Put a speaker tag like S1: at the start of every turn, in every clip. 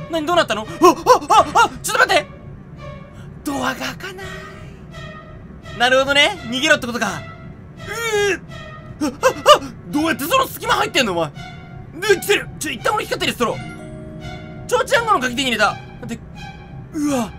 S1: 何どうなったの？ちょっと待って、ドアが開かない。なるほどね、逃げろってことか。どうやってその隙間入ってんのお前。来てる。一旦俺光ってるストロー。ちょうちゃんごの鍵手に入れた。待って、うわ、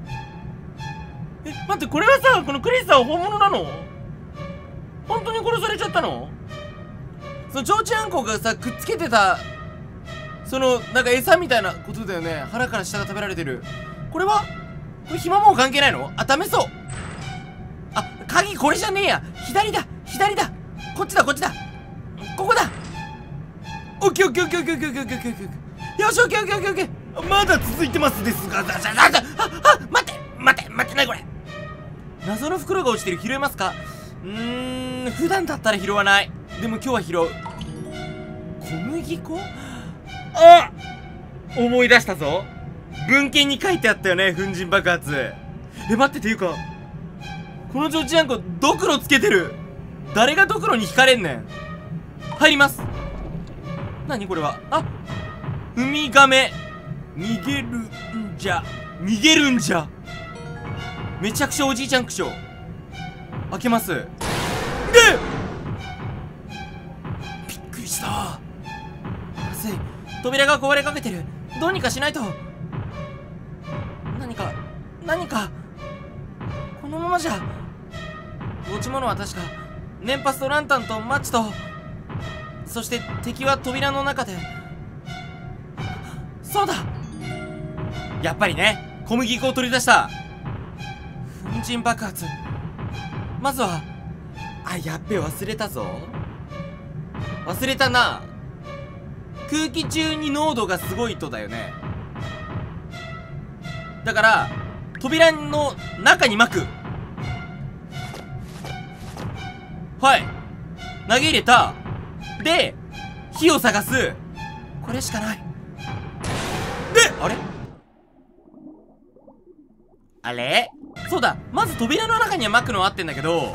S1: 待って、これはさ、このクリスさん本物なの？本当に殺されちゃったの？そのちょうちんあんこがさ、くっつけてたそのなんか餌みたいなことだよね。腹から下が食べられてる。これはこれ暇もう関係ないの？あ、ダメそう。あ、鍵これじゃねえや。左だ、左だ。こっちだ、こっちだ。ここだ。オッケーオッケーオッケーオッケーオッケーオッケーオッケーオッケー。よし、オッケーオッケーオッケーオッケー。まだ続いてますですが、待ってないこれ。謎の袋が落ちてる。拾えますか？普段だったら拾わない。でも今日は拾う。小麦粉？あ、思い出したぞ。文献に書いてあったよね、粉塵爆発。待って、ていうかこのちょうちんあんこドクロつけてる。誰がドクロに惹かれんねん。入ります。何これは。あ、ウミガメ。逃げるんじゃ、逃げるんじゃ。めちゃくちゃおじいちゃん口調。開けます。で、びっくりした。まずい、扉が壊れかけてる。どうにかしないと。何かこのままじゃ。持ち物は確か年パスとランタンとマッチと、そして敵は扉の中で。そうだ、やっぱりね、小麦粉を取り出した。粉塵爆発。まずは、あ、やっべ、忘れたぞ。忘れたな。空気中に濃度がすごいとだよね。だから扉の中に巻く。はい、投げ入れた。で火を探す。これしかない。で、あれそうだ、まず扉の中には巻くのは合ってんだけど、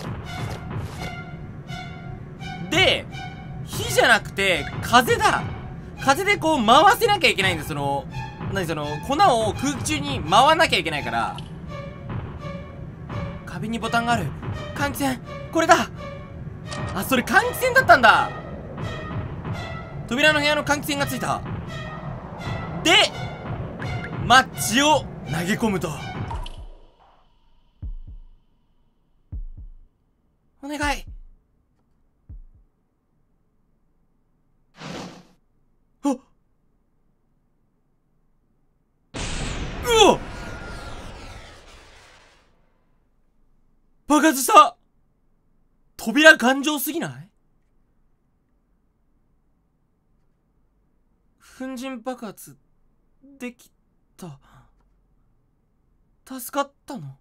S1: で火じゃなくて風だ。風でこう回せなきゃいけないんです。その粉を空気中に回らなきゃいけないから。壁にボタンがある。換気扇、これだ。あ、それ換気扇だったんだ。扉の部屋の換気扇がついた。でマッチを投げ込むと。お願い。あっ、うわっ、爆発した。扉頑丈すぎない？粉塵爆発できた。助かったの？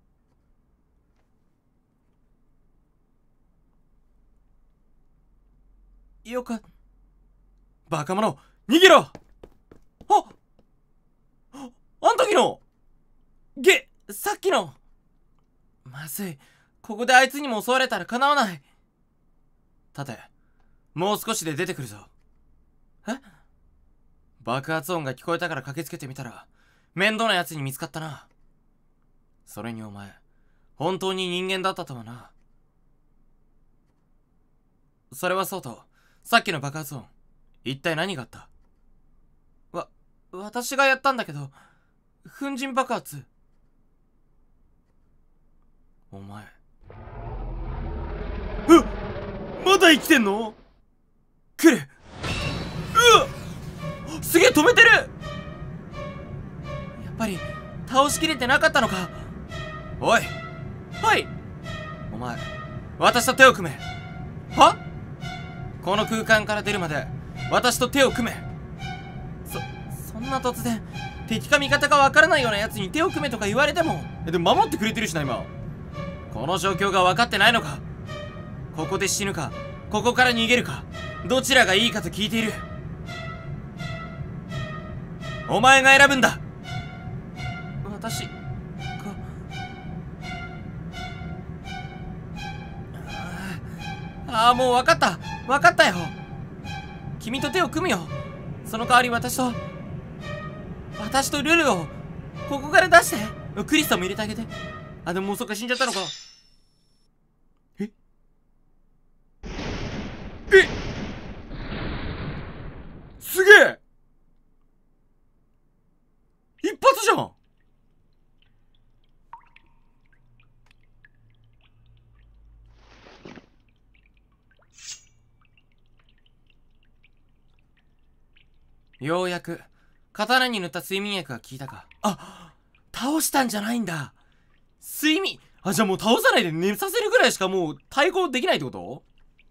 S1: よかった。バカ者、逃げろ。あん時のさっきの。まずい、ここであいつにも襲われたらかなわない。立て、もう少しで出てくるぞ。爆発音が聞こえたから駆けつけてみたら面倒なやつに見つかったな。それにお前、本当に人間だったとはな。それはそうと、さっきの爆発音、一体何があった？私がやったんだけど、粉塵爆発。お前、まだ生きてんの？来る。すげえ止めてる。やっぱり倒しきれてなかったのか。おい、はい、お前、私と手を組め。は？この空間から出るまで私と手を組め。そんな突然敵か味方か分からないようなやつに手を組めとか言われても。でも守ってくれてるしな。今この状況が分かってないのか。ここで死ぬか、ここから逃げるか、どちらがいいかと聞いている。お前が選ぶんだ。私が。ああ、もう分かったよ。君と手を組むよ。その代わり私と私とルルをここから出して。クリスさんも入れてあげて。あ、でももうそっか、死んじゃったのか。えすげえ一発じゃん。ようやく刀に塗った睡眠薬が効いたか。あ、倒したんじゃないんだ。睡眠、あ、じゃあもう倒さないで寝させるぐらいしかもう対抗できないってこと？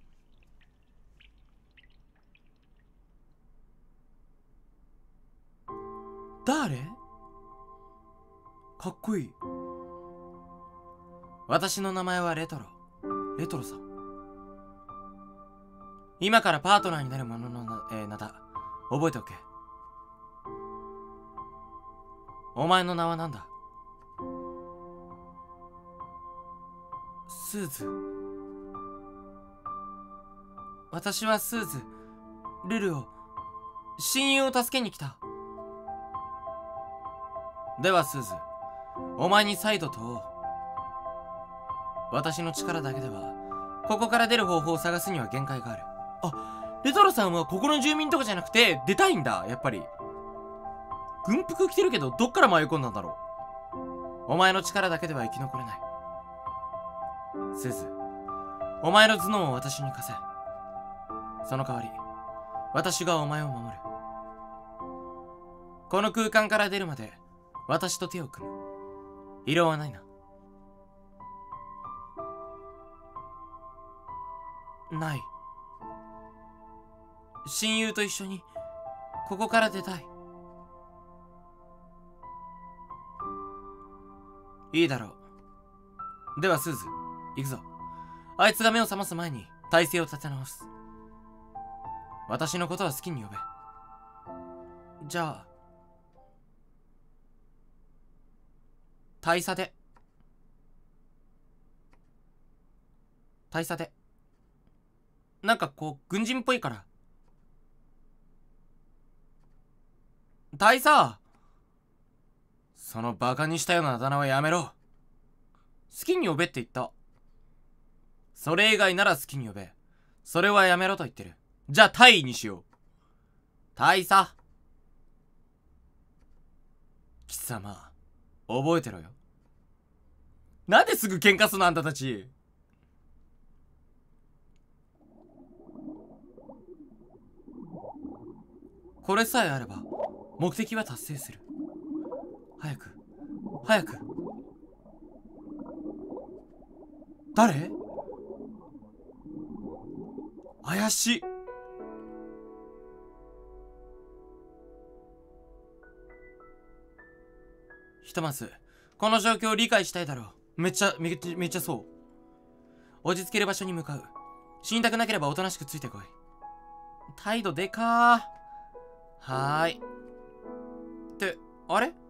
S1: 誰？かっこいい。私の名前はレトロさん。今からパートナーになる者の名だ。覚えておけ。お前の名は何だ？スーズ。私はスーズ、ルルを、親友を助けに来た。ではスーズ、お前に再度問おう。私の力だけではここから出る方法を探すには限界がある。あ、レトロさんはここの住民とかじゃなくて出たいんだ。やっぱり軍服着てるけどどっから迷い込んだんだろう。お前の力だけでは生き残れない。スーズ、お前の頭脳を私に貸せ。その代わり私がお前を守る。この空間から出るまで私と手を組む。異論はないな。ない。親友と一緒にここから出たい。いいだろう。ではスーズ、行くぞ。あいつが目を覚ます前に体勢を立て直す。私のことは好きに呼べ。じゃあ大佐で。なんかこう軍人っぽいから。大佐、そのバカにしたようなあだ名はやめろ。好きに呼べって言った。それ以外なら好きに呼べ。それはやめろと言ってる。じゃあ大尉にしよう。大佐。貴様覚えてろよ。なんですぐ喧嘩すんのあんたたち。これさえあれば目的は達成する。早く早く。誰？怪しい。ひとまずこの状況を理解したいだろう。めっちゃそう。落ち着ける場所に向かう。死にたくなければおとなしくついてこい。態度でかー。はーい。って、あれ？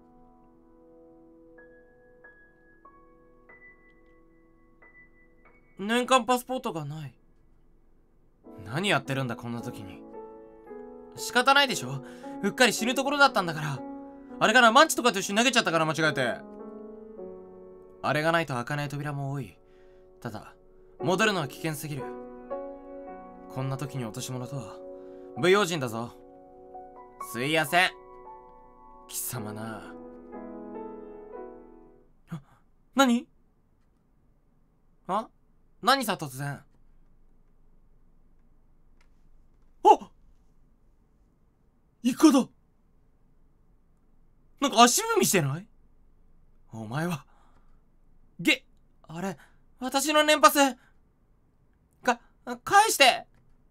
S1: 年間パスポートがない。何やってるんだこんな時に。仕方ないでしょ。うっかり死ぬところだったんだから。あれかな、マンチとかと一緒に投げちゃったから間違えて。あれがないと開かない扉も多い。ただ戻るのは危険すぎる。こんな時に落とし物とは。不用心だぞ。すいやせん。貴様な。あ、何？あ？何さ突然。あ！イカだ。なんか足踏みしてない？お前は。あれ、私の年パス。返して。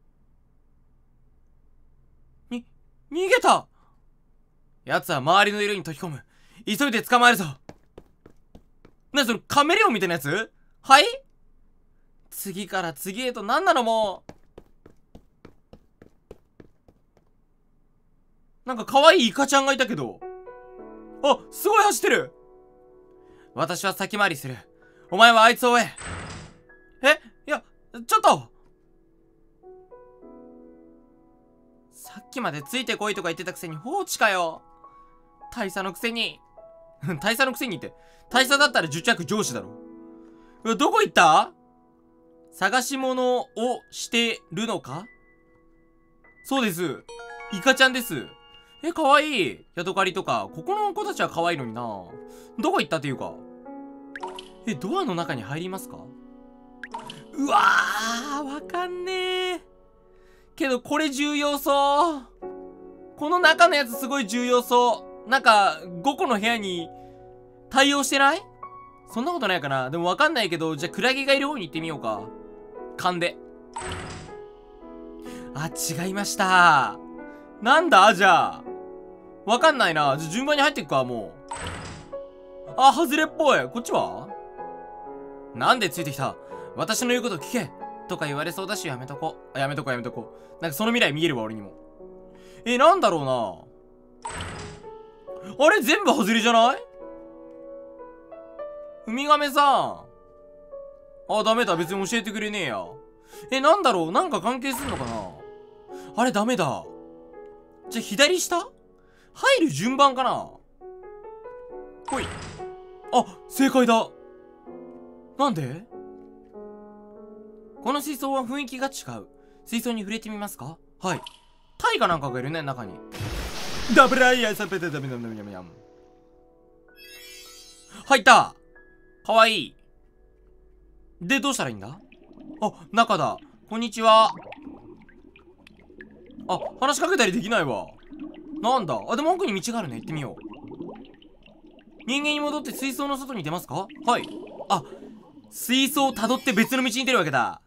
S1: 逃げた。奴は周りの色に溶き込む。急いで捕まえるぞ。なにそのカメレオンみたいなやつ？はい？次から次へと何なのもう。なんか可愛いイカちゃんがいたけど。あ、すごい走ってる。私は先回りする。お前はあいつを追え。いや、ちょっと。さっきまでついてこいとか言ってたくせに放置かよ。 大佐のくせに。大佐のくせにって。大佐だったら10着上司だろ。どこ行った？探し物をしてるのか？そうです。イカちゃんです。かわいい。ヤドカリとか。ここの子たちは可愛いのにな。どこ行ったっていうか。ドアの中に入りますか？うわー、わかんねえ。けどこれ重要そう。この中のやつすごい重要そう。なんか、5個の部屋に対応してない？そんなことないかな。でもわかんないけど、じゃあクラゲがいる方に行ってみようか。勘で。あ、違いました。なんだじゃあ。わかんないな。じゃあ順番に入っていくか、もう。あ、外れっぽい。こっちは？なんでついてきた？私の言うこと聞けとか言われそうだし、やめとこう。やめとこう。なんかその未来見えるわ、俺にも。なんだろうな。あれ全部外れじゃない？ウミガメさん。あ、ダメだ。別に教えてくれねえや。なんだろう？なんか関係すんのかな？あれダメだ。じゃあ左下？入る順番かな？ほい。あ、正解だ。なんで？この水槽は雰囲気が違う。水槽に触れてみますか？はい。タイかなんかがいるね、中に。ダブライヤーサペタダメダメダメダメダメ。入った。かわいい。で、どうしたらいいんだ？あ、中だ。こんにちは。あ、話しかけたりできないわ。なんだ？あ、でも奥に道があるね。行ってみよう。人間に戻って水槽の外に出ますか？はい。あ、水槽を辿って別の道に出るわけだ。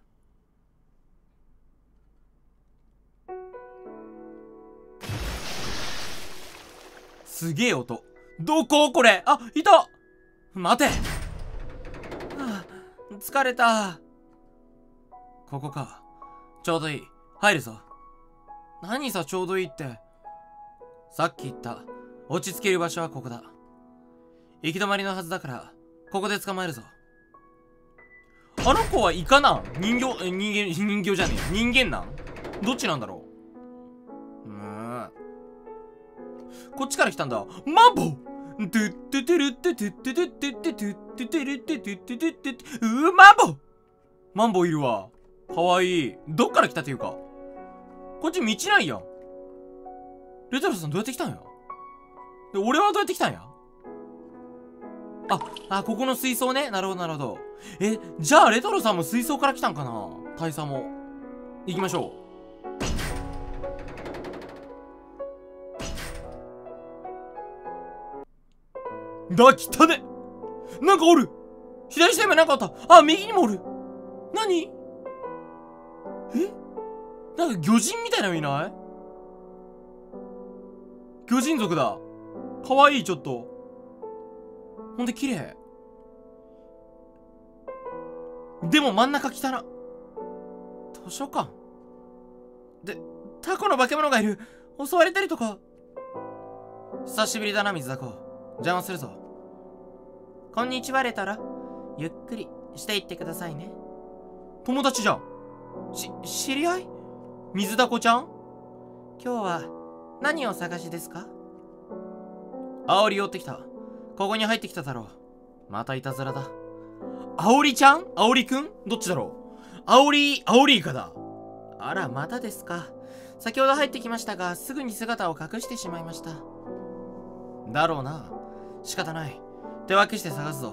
S1: すげえ音。どここれ？あ、いた！待て！はあ、疲れた。ここか。ちょうどいい。入るぞ。何さ、ちょうどいいって。さっき言った。落ち着ける場所はここだ。行き止まりのはずだから、ここで捕まえるぞ。あの子はイカなん？人形じゃねえ。人間なん？どっちなんだろう？こっちから来たんだ。マンボウ！マンボウいるわ。かわいい。どっから来たっていうか。こっち道ないやん。レトロさんどうやって来たんや？で、俺はどうやって来たんや？ここの水槽ね。なるほど、なるほど。じゃあレトロさんも水槽から来たんかな？大佐も。行きましょう。来たね。なんかおる。左下にもなんかあった。あ、右にもおる。何？なんか魚人みたいなのいない？魚人族だ。かわいい、ちょっと。ほんで綺麗。でも真ん中汚な。図書館で、タコの化け物がいる。襲われたりとか。久しぶりだな、水だこ。邪魔するぞ。こんにちは、レトロ。ゆっくりしていってくださいね。友達じゃん。知り合い？水だこちゃん？今日は何を探しですか？煽り寄ってきた。ここに入ってきただろう。またいたずらだ。煽りちゃん？煽りくん？どっちだろう？煽りイカだ。あら、またですか。先ほど入ってきましたが、すぐに姿を隠してしまいました。だろうな。仕方ない。手分けして探すぞ。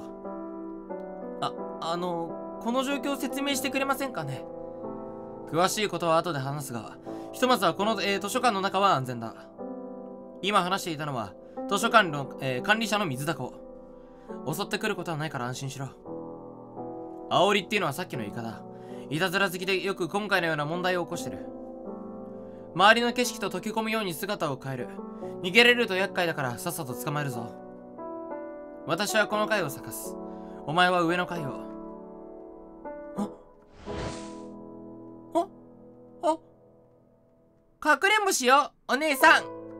S1: この状況を説明してくれませんかね。詳しいことは後で話すが、ひとまずはこの、図書館の中は安全だ。今話していたのは、図書館の、管理者の水だこ。襲ってくることはないから安心しろ。煽りっていうのはさっきのイカだ。いたずら好きでよく今回のような問題を起こしてる。周りの景色と溶け込むように姿を変える。逃げれると厄介だからさっさと捕まえるぞ。私はこの階を探す。お前は上の階を。かくれんぼしよう、お姉さん。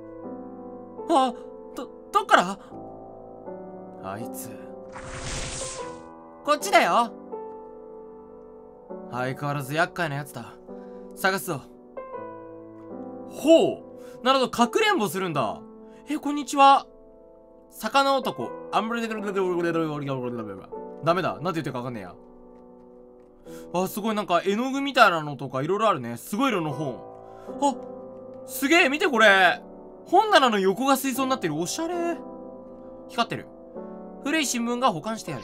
S1: どっから？あいつ。こっちだよ。相変わらず厄介なやつだ。探すぞ。ほう。なるほど、かくれんぼするんだ。こんにちは。 魚男。ダメだ。なんて言ってるかわかんねえや。あ、すごいなんか絵の具みたいなのとかいろいろあるね。すごい色の本。あ、すげえ見てこれ。本棚の横が水槽になってる。おしゃれ。光ってる。古い新聞が保管してある。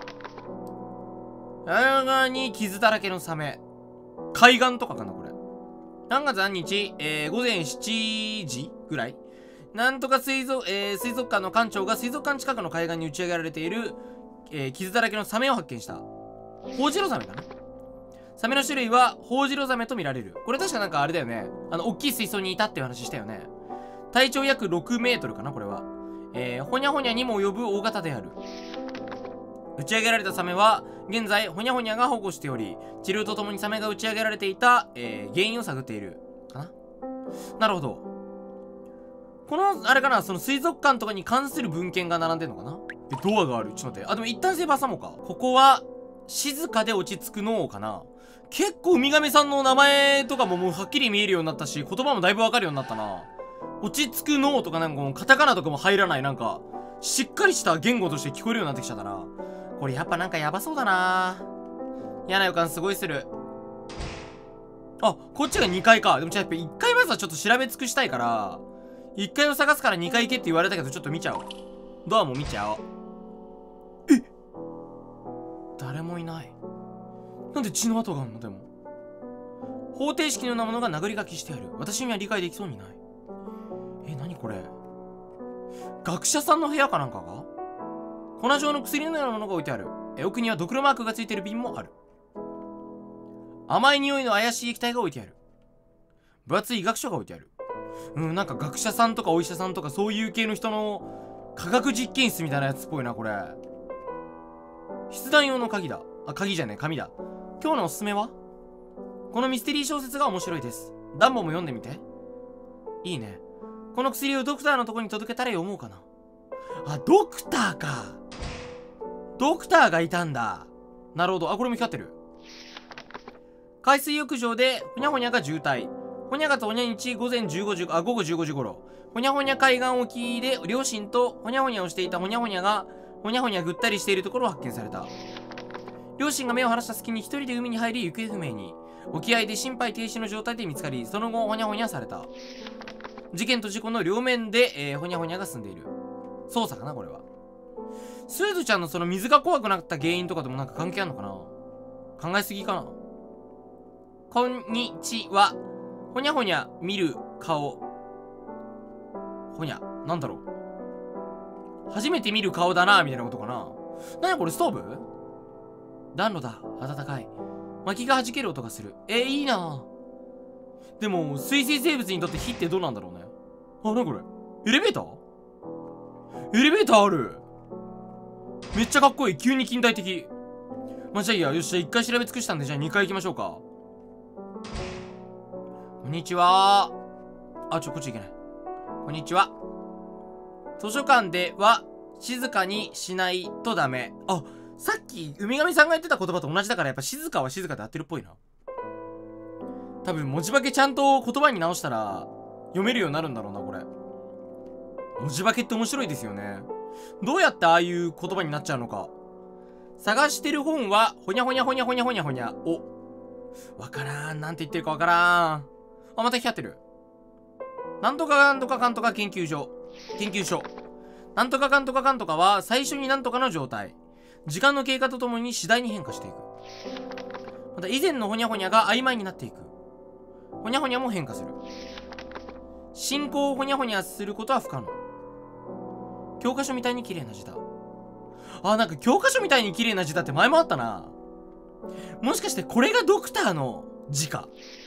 S1: あらに傷だらけのサメ。海岸とかかなこれ。何月何日午前7時ぐらいなんとか水族館の館長が水族館近くの海岸に打ち上げられている、傷だらけのサメを発見した。ホウジロザメかな。サメの種類はホウジロザメと見られる。これ確かなんかあれだよね。大きい水槽にいたっていう話したよね。体長約6メートルかなこれは。ほにゃほにゃにも及ぶ大型である。打ち上げられたサメは現在ほにゃほにゃが保護しており、治療とともにサメが打ち上げられていた、原因を探っているかな。なるほど。このあれかな、その水族館とかに関する文献が並んでんのかな。でドアがある。ちょっと待って。あ、でも一旦セーバー挟もうか。ここは静かで落ち着く脳かな。結構ウミガメさんの名前とかももうはっきり見えるようになったし、言葉もだいぶわかるようになったな。落ち着く脳とかなんかもうカタカナとかも入らない、なんかしっかりした言語として聞こえるようになってきちゃったな。これやっぱなんかやばそうだな。嫌な予感すごいする。あ、こっちが2階か。でもやっぱ1階まずはちょっと調べ尽くしたいから、1階を探すから2階行けって言われたけど、ちょっと見ちゃおう。ドアも見ちゃおう。え、誰もいない。なんで血の跡があんの。でも方程式のようなものが殴り書きしてある。私には理解できそうにない。何これ。学者さんの部屋かなんかが。粉状の薬のようなものが置いてある。奥にはドクロマークがついている瓶もある。甘い匂いの怪しい液体が置いてある。分厚い医学書が置いてある。なんか学者さんとかお医者さんとかそういう系の人の科学実験室みたいなやつっぽいなこれ。筆談用の鍵だ。あ、鍵じゃねえ、紙だ。今日のおすすめはこのミステリー小説が面白いです。ダンボも読んでみて。いいね。この薬をドクターのとこに届けたら読もうかな。あ、ドクターか。ドクターがいたんだ。なるほど。あ、これも光ってる。海水浴場でほにゃほにゃが渋滞。ほにゃがとほにゃ日午後15時頃。ほにゃほにゃ海岸沖で両親とほにゃほにゃをしていたほにゃほにゃがほにゃほにゃぐったりしているところを発見された。両親が目を離した隙に一人で海に入り行方不明に。沖合で心肺停止の状態で見つかり、その後ほにゃほにゃされた。事件と事故の両面で、ほにゃほにゃが住んでいる。捜査かなこれは。スーズちゃんのその水が怖くなった原因とかともなんか関係あんのかな。考えすぎかな。こんにちは。ほにゃほにゃ見る顔。ほにゃ。なんだろう。初めて見る顔だなみたいなことかな。なにこれストーブ？暖炉だ。暖かい。薪が弾ける音がする。いいな。でも水生生物にとって火ってどうなんだろうね。あ、なにこれ。エレベーター？エレベーターある。めっちゃかっこいい。急に近代的。まあ、じゃあいいや。よし、じゃあ1回調べ尽くしたんで、じゃあ2回行きましょうか。こんにちは。あ、こっち行けない。こんにちは。図書館では静かにしないとダメ。あ、さっきウミガメさんが言ってた言葉と同じだから、やっぱ静かは静かで合ってるっぽいな。多分文字化けちゃんと言葉に直したら読めるようになるんだろうな、これ。文字化けって面白いですよね。どうやってああいう言葉になっちゃうのか。探してる本はほにゃほにゃほにゃほにゃほにゃほにゃ。お、わからん。なんて言ってるかわからん。あ、また光ってる。なんとかかんとかかんとか研究所。なんとかかんとかかんとかは最初になんとかの状態。時間の経過とともに次第に変化していく。また以前のほにゃほにゃが曖昧になっていく。ほにゃほにゃも変化する。進行をほにゃほにゃすることは不可能。教科書みたいに綺麗な字だ。あ、なんか教科書みたいに綺麗な字だって前もあったな。もしかしてこれがドクターの字か。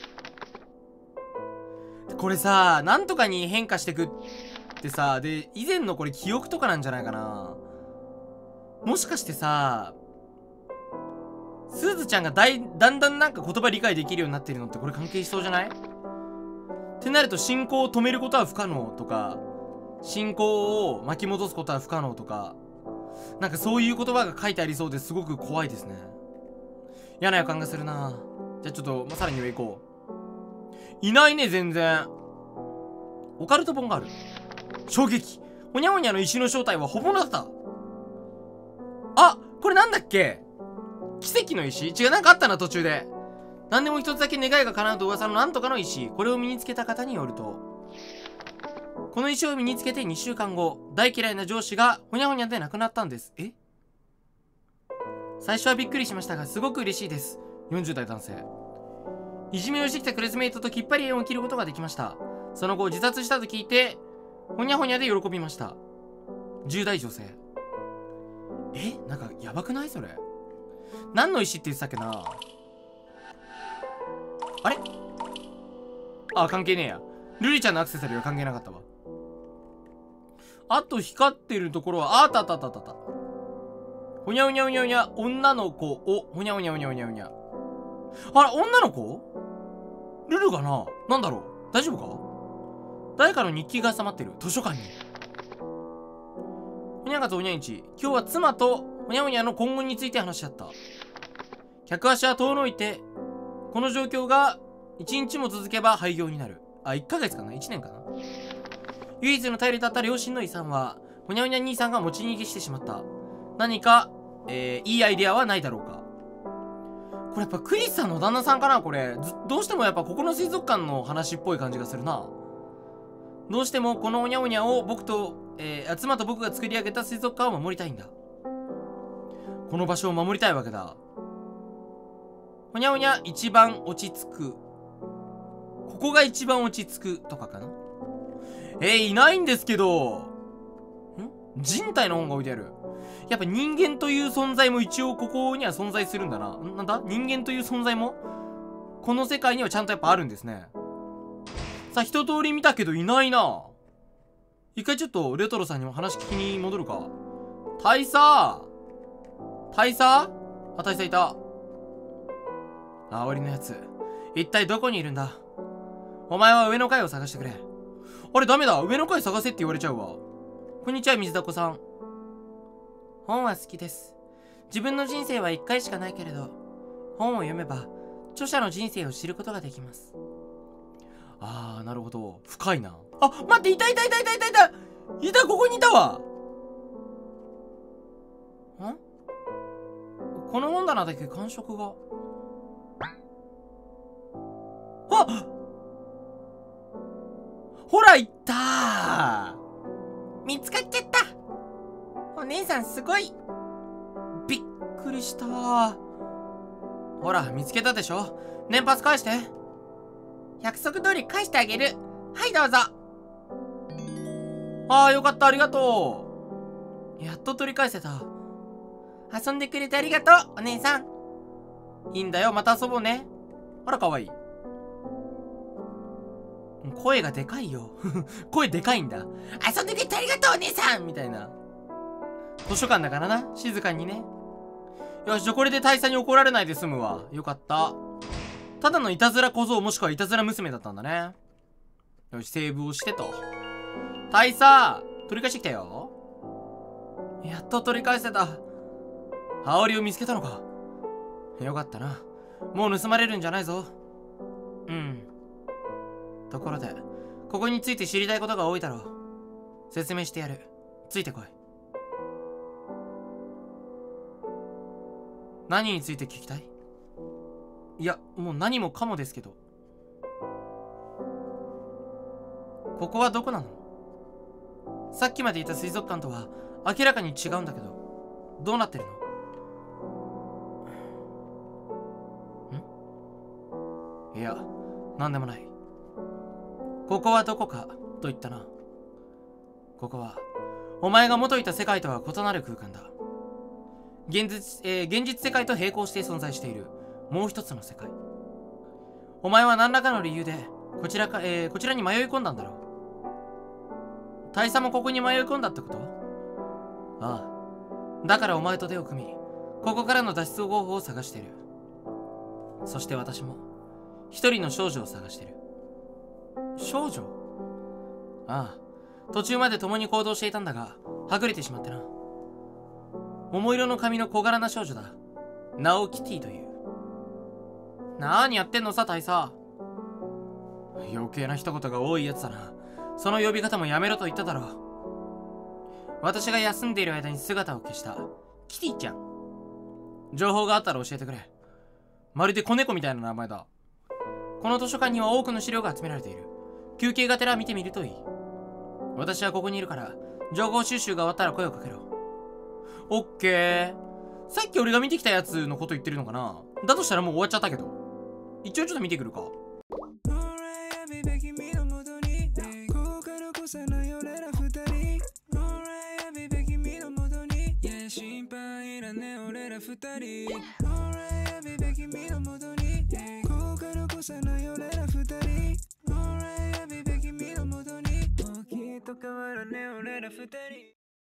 S1: これさ、なんとかに変化してくってさ、で、以前のこれ記憶とかなんじゃないかな。もしかしてさ、スーズちゃんがだんだんなんか言葉理解できるようになってるのってこれ関係しそうじゃない？ってなると進行を止めることは不可能とか、進行を巻き戻すことは不可能とか、なんかそういう言葉が書いてありそうですごく怖いですね。嫌な予感がするな。じゃあちょっと、さらに上行こう。いないね、全然。オカルト本がある。衝撃。 ほにゃほにゃの石の正体は本物だった。あ、これなんだっけ？奇跡の石？違う、なんかあったな、途中で。何でも一つだけ願いが叶うと噂のなんとかの石。これを身につけた方によると、この石を身につけて2週間後、大嫌いな上司がほにゃほにゃで亡くなったんです。え？最初はびっくりしましたが、すごく嬉しいです。40代男性。いじめをしてきたクラスメイトときっぱり縁を切ることができました。その後、自殺したと聞いて、ほにゃほにゃで喜びました。10代女性。え？なんか、やばくないそれ。何の石って言ってたっけな。あれ？あ、関係ねえや。ルリちゃんのアクセサリーは関係なかったわ。あと光ってるところは、あったあったあったあった。ほにゃほにゃほにゃほにゃ、女の子を、ほにゃほにゃほにゃほにゃほにゃ。あれ、女の子？ルルかな？なんだろう？大丈夫か？誰かの日記が収まってる。図書館に。ほにゃがつほにゃいち。今日は妻とほにゃほにゃの今後について話し合った。客足は遠のいて、この状況が1日も続けば廃業になる。あ、1ヶ月かな？ 1 年かな？唯一の頼りだった両親の遺産は、ほにゃほにゃ兄さんが持ち逃げしてしまった。何か、いいアイデアはないだろうか。これやっぱクリスさんの旦那さんかなこれ。どうしてもやっぱここの水族館の話っぽい感じがするな。どうしてもこのほにゃほにゃを僕と、妻と僕が作り上げた水族館を守りたいんだ。この場所を守りたいわけだ。ほにゃほにゃ一番落ち着く。ここが一番落ち着くとかかな。いないんですけど。人体の本が置いてある。やっぱ人間という存在も一応ここには存在するんだな。なんだ？人間という存在もこの世界にはちゃんとやっぱあるんですね。さあ、一通り見たけどいないな。一回ちょっとレトロさんにも話聞きに戻るか。大佐？あ、大佐いた。あおりのやつ。一体どこにいるんだ？お前は上の階を探してくれ。あれダメだ。上の階探せって言われちゃうわ。こんにちは、水田子さん。本は好きです。自分の人生は一回しかないけれど、本を読めば著者の人生を知ることができます。あー、なるほど。深いな。あ、待って、いた、ここにいたわ。この本棚だけ感触が。あ、ほら、いったー。見つかっちゃった。お姉さんすごい。びっくりしたー。ほら、見つけたでしょ。年パス返して。約束通り返してあげる。はい、どうぞ。ああ、よかった、ありがとう。やっと取り返せた。遊んでくれてありがとう、お姉さん。いいんだよ、また遊ぼうね。あら、かわいい。声がでかいよ。声でかいんだ。遊んでくれてありがとう、お姉さんみたいな。図書館だからな、静かにね。よし、じゃあこれで大佐に怒られないで済むわ。よかった。ただのいたずら小僧もしくはいたずら娘だったんだね。よし、セーブをしてと。大佐取り返してきたよ。やっと取り返せた。羽織を見つけたのか。よかったな。もう盗まれるんじゃないぞ。うん。ところで、ここについて知りたいことが多いだろう。説明してやる。ついてこい。何について聞きたい？いや、もう何もかもですけど。ここはどこなの？さっきまでいた水族館とは明らかに違うんだけど、どうなってるの？いや、なんでもない。ここはどこかと言ったな。ここは、お前が元いた世界とは異なる空間だ。現実世界と並行して存在しているもう一つの世界。お前は何らかの理由でこちらに迷い込んだんだろう。大佐もここに迷い込んだってこと？ああ。だからお前と手を組み、ここからの脱出方法を探している。そして私も一人の少女を探している。少女？ああ。途中まで共に行動していたんだが、はぐれてしまってな。桃色の髪の小柄な少女だ。ナオキティという。なーにやってんのさ、大佐。余計な一言が多いやつだな。その呼び方もやめろと言っただろ私が休んでいる間に姿を消したキティちゃん。情報があったら教えてくれ。まるで子猫みたいな名前だ。この図書館には多くの資料が集められている。休憩がてら見てみるといい。私はここにいるから、情報収集が終わったら声をかけろ。オッケー。さっき俺が見てきたやつのこと言ってるのかな。だとしたらもう終わっちゃったけど。一応ちょっと見てくるか。心配いらね俺ら二人。ここからこさない俺ら二人。きっと変わらね俺ら二人。